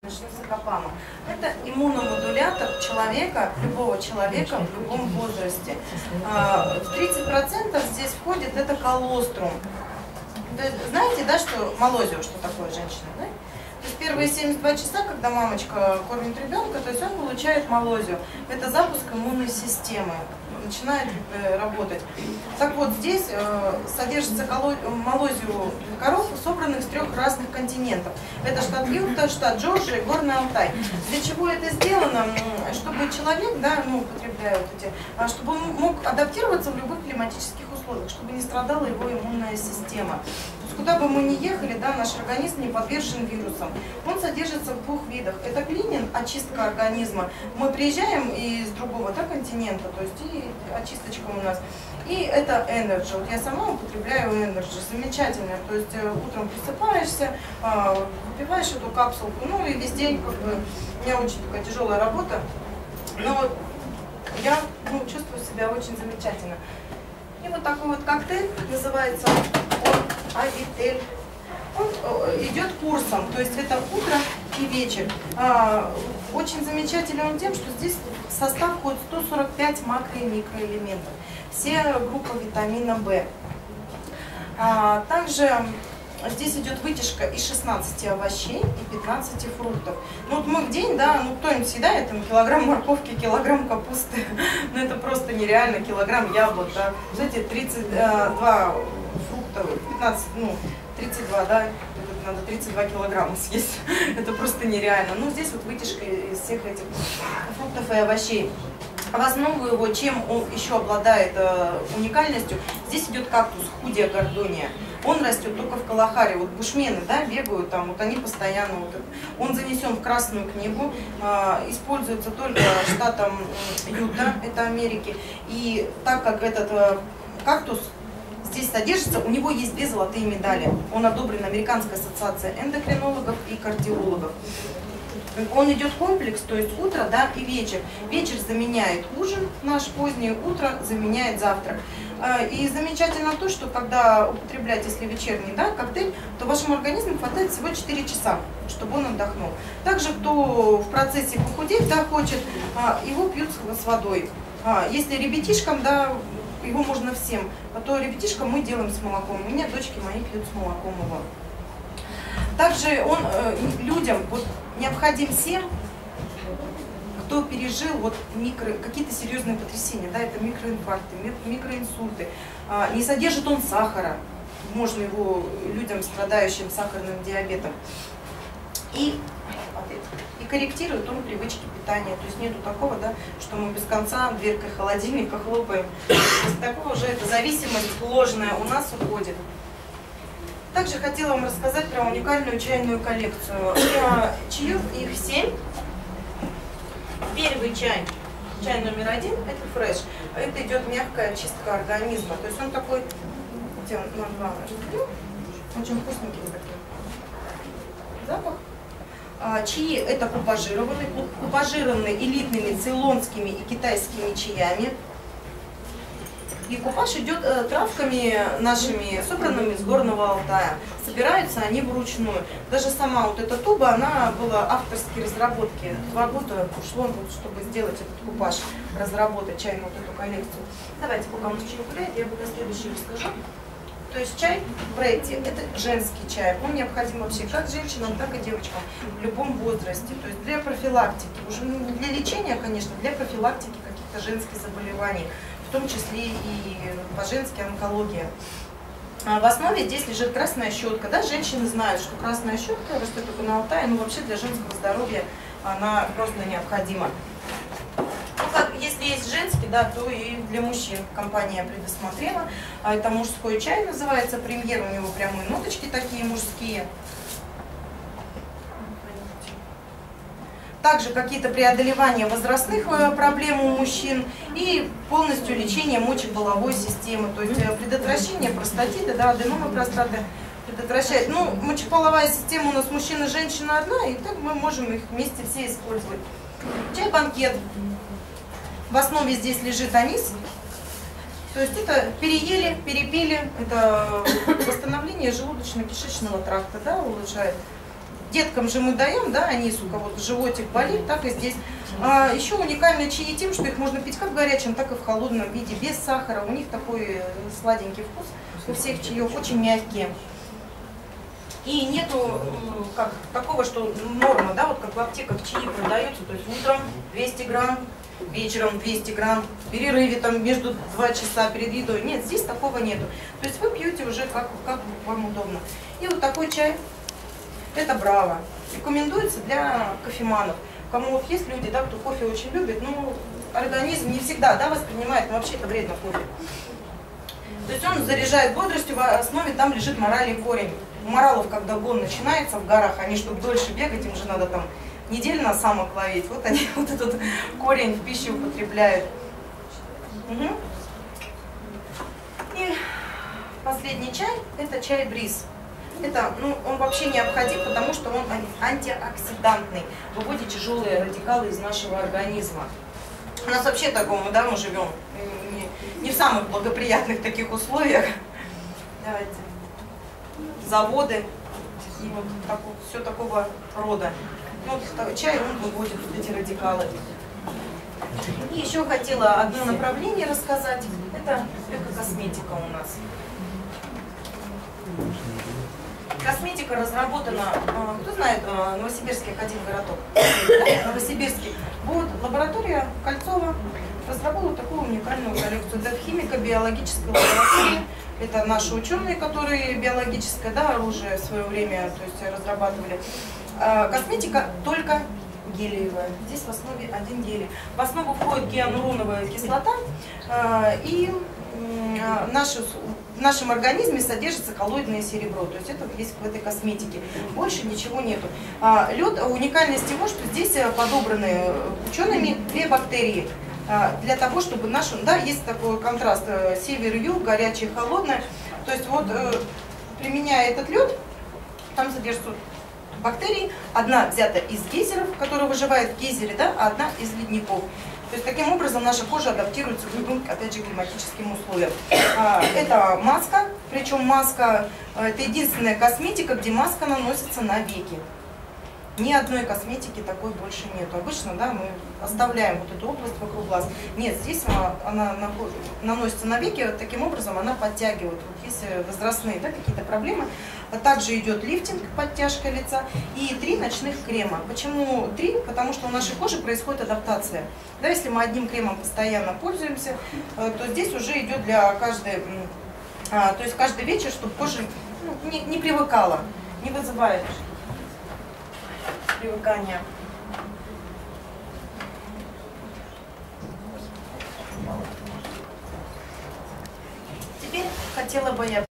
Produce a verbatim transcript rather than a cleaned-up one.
Начнем с акопама. Это иммуномодулятор человека, любого человека в любом возрасте. В тридцать процентов здесь входит это колострум. Знаете, да, что молозио, что такое женщина, да? То есть первые семьдесят два часа, когда мамочка кормит ребенка, то есть он получает молозио. Это запуск иммунной системы, начинает э, работать. Так вот, здесь э, содержится молозио коров, собранных с трех разных континентов. Это штат Юта, штат Джорджия и Горный Алтай. Для чего это сделано? Чтобы человек, да, ну, употребляя вот эти, чтобы он мог адаптироваться в любых климатических условиях, чтобы не страдала его иммунная система. То есть, куда бы мы ни ехали, да, наш организм не подвержен вирусам. Он содержится в двух видах. Это клининг, очистка организма. Мы приезжаем из другого, да, континента, то есть и очисточка у нас. И это Energy. Вот я сама употребляю Energy. Замечательно. То есть утром просыпаешься, выпиваешь эту капсулку, ну и весь день, как бы, у меня очень такая тяжелая работа, но я, ну, чувствую себя очень замечательно. И вот такой вот коктейль, называется он Авитель. Он идет курсом, то есть это утро и вечер. Очень замечателен он тем, что здесь в состав входит сто сорок пять макро- и микроэлементов. Все группы витамина В. Также здесь идет вытяжка из шестнадцати овощей и пятнадцати фруктов. Ну вот мы в день, да, ну кто-нибудь съедает там килограмм морковки, килограмм капусты, ну это просто нереально, килограмм яблок, да. Знаете, тридцать два фрукта, пятнадцать, ну, тридцать два, да, надо тридцать два килограмма съесть, это просто нереально. Ну здесь вот вытяжка из всех этих фруктов и овощей. В основу его, чем он еще обладает э, уникальностью, здесь идет кактус Худия гордония. Он растет только в Калахаре. Вот бушмены, да, бегают там, вот они постоянно, вот, он занесен в Красную книгу, э, используется только штатом Юта, это Америки. И так как этот э, кактус здесь содержится, у него есть две золотые медали. Он одобрен Американской ассоциацией эндокринологов и кардиологов. Он идет комплекс, то есть утро, да, и вечер. Вечер заменяет ужин наш поздний, утро заменяет завтрак. И замечательно то, что когда употреблять, если вечерний, да, коктейль, то вашему организму хватает всего четыре часа, чтобы он отдохнул. Также, кто в процессе похудеть, да, хочет, его пьют с водой. Если ребятишкам, да, его можно всем, а то ребятишкам мы делаем с молоком. У меня дочки мои пьют с молоком его. Также он э, людям вот, необходим всем, кто пережил вот, микро, какие-то серьезные потрясения, да, это микроинфаркты, микроинсульты. А, не содержит он сахара, можно его людям, страдающим сахарным диабетом. И, и корректирует он привычки питания, то есть нету такого, да, что мы без конца дверкой холодильника хлопаем. То есть такого уже эта зависимость ложная у нас уходит. Также хотела вам рассказать про уникальную чайную коллекцию. Чаев их семь. Первый чай, чай номер один, это фреш. Это идет мягкая чистка организма. То есть он такой, очень вкусненький такой запах. Чаи это купажированные, купажированные элитными цейлонскими и китайскими чаями. И купаж идет э, травками нашими, собранными с Горного Алтая. Собираются они вручную. Даже сама вот эта туба, она была авторской разработки. Два года ушло, чтобы сделать этот купаж, разработать чайную вот эту коллекцию. Давайте, пока мы чай гуляет, я буду следующий расскажу. То есть чай Бретти – это женский чай. Он необходим вообще как женщинам, так и девочкам в любом возрасте. То есть для профилактики, уже не для лечения, конечно, для профилактики каких-то женских заболеваний. В том числе и по-женски онкология. В основе здесь лежит красная щетка. Да? Женщины знают, что красная щетка растет только на Алтае, но вообще для женского здоровья она просто необходима. Ну, как, если есть женский, да, то и для мужчин компания предусмотрела. Это мужской чай называется, премьер, у него прямые ноточки такие мужские. Также какие-то преодолевания возрастных проблем у мужчин и полностью лечение мочеполовой системы, то есть предотвращение простатита, да, аденома простаты предотвращает. Ну, мочеполовая система у нас мужчина и женщина одна, и так мы можем их вместе все использовать. Чай-банкет. В основе здесь лежит анис. То есть это переели, перепили, это восстановление желудочно-кишечного тракта, да, улучшает. деткам же мы даем, да, анис, у кого-то животик болит, так и здесь. А, еще уникальные чаи тем, что их можно пить как в горячем, так и в холодном виде, без сахара. У них такой сладенький вкус, у всех чаев, очень мягкие. И нету как, такого, что норма, да, вот как в аптеках чаи продаются, то есть утром двести грамм, вечером двести грамм, в перерыве там между два часа перед едой. Нет, здесь такого нету. То есть вы пьете уже как, как вам удобно. И вот такой чай, это Браво. Рекомендуется для кофеманов. Кому вот есть люди, да, кто кофе очень любит, ну, организм не всегда, да, воспринимает, но вообще это вредно кофе. То есть он заряжает бодростью, в основе там лежит моральный корень. У моралов, когда гон начинается в горах, они, чтобы дольше бегать, им же надо там неделю на самок ловить. Вот они вот этот корень в пищу употребляют. Угу. И последний чай, это чай Бриз. Это, ну, он вообще необходим, потому что он антиоксидантный, выводит тяжелые радикалы из нашего организма. У нас вообще такому, да, мы живем не, не в самых благоприятных таких условиях. Давайте. Заводы и вот, так, вот все такого рода. Ну, вот, чай, он выводит вот эти радикалы. И еще хотела одно направление рассказать. Это эко-косметика у нас. Косметика разработана, кто знает, Новосибирский один городок, Новосибирский. Вот лаборатория Кольцова разработала такую уникальную коллекцию. Это химико-биологическая лаборатория. Это наши ученые, которые биологическое, да, оружие в свое время, то есть, разрабатывали. Косметика только гелиевая. Здесь в основе один гелий. В основу входит гиалуроновая кислота, и наши, в нашем организме содержится коллоидное серебро. То есть это есть в этой косметике. Больше ничего нету. Лед, уникальность его, что здесь подобраны учеными две бактерии. Для того, чтобы наш, да, есть такой контраст север и юг, горячее и холодное. То есть вот, применяя этот лед, там содержатся бактерии. Одна взята из гейзеров, которая выживает в гейзере, да, а одна из ледников. То есть таким образом наша кожа адаптируется к любым, опять же, климатическим условиям. Это маска, причем маска, это единственная косметика, где маска наносится на веки. Ни одной косметики такой больше нет. Обычно, да, мы оставляем вот эту область вокруг глаз. Нет, здесь она, она наносится на веки, таким образом она подтягивает. Вот если возрастные, да, какие-то проблемы, а также идет лифтинг, подтяжка лица и три ночных крема. Почему три? Потому что у нашей кожи происходит адаптация. Да, если мы одним кремом постоянно пользуемся, то здесь уже идет для каждой, то есть каждый вечер, чтобы кожа, ну, не, не привыкала, не вызывает привыкания. Теперь хотела бы я